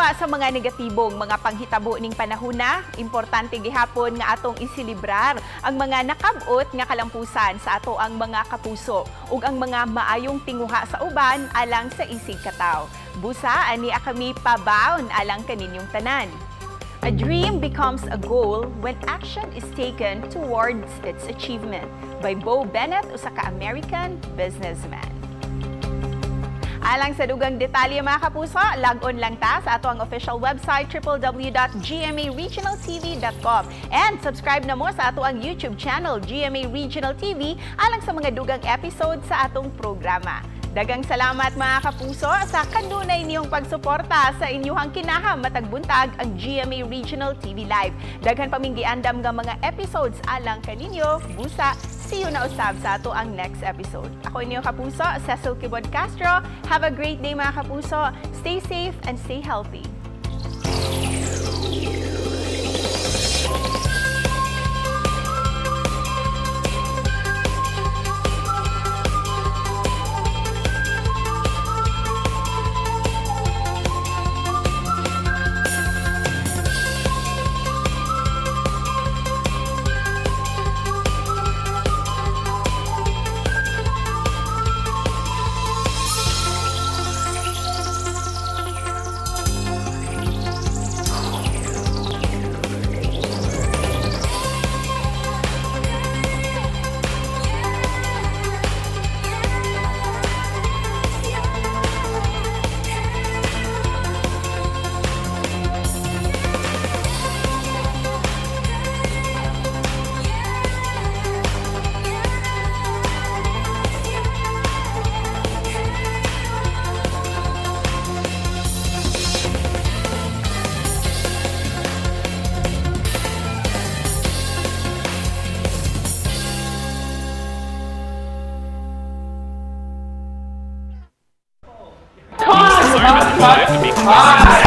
Wa sa mga negatibong mga panghitabo ning panahuna, importante gihapon nga atong isilibrar ang mga nakab-ot nga kalampusan sa ato ang mga kapuso ug ang mga maayong tinguha sa uban alang sa isig kataw. Busa ani kami pabaon alang kaninyong tanan. A dream becomes a goal when action is taken towards its achievement. By Bo Bennett, usa ka American businessman. Alang sa dugang detalye mga kapuso, log-on lang ta sa ato ang official website www.gmaregionaltv.com and subscribe na mo sa ato ang YouTube channel GMA Regional TV alang sa mga dugang episode sa atong programa. Dagang salamat mga kapuso sa kanunay niyong pagsuporta sa inyuhang kinaham matag buntag ang GMA Regional TV Live. Daghan paminggiandam nga mga episodes alang kaninyo. Busa, see you na usab sa ato ang next episode. Ako inyong kapuso, Cecil Kibod Castro. Have a great day mga kapuso. Stay safe and stay healthy. Hi!